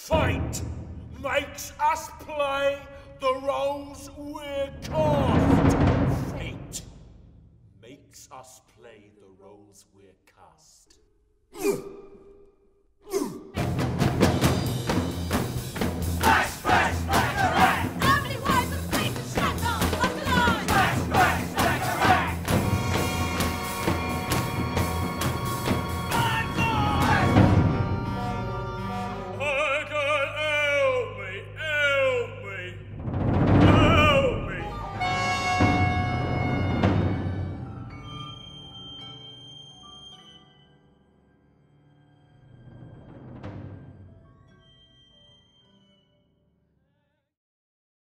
Fate makes us play the roles we're cast. Fate makes us play the roles we're cast.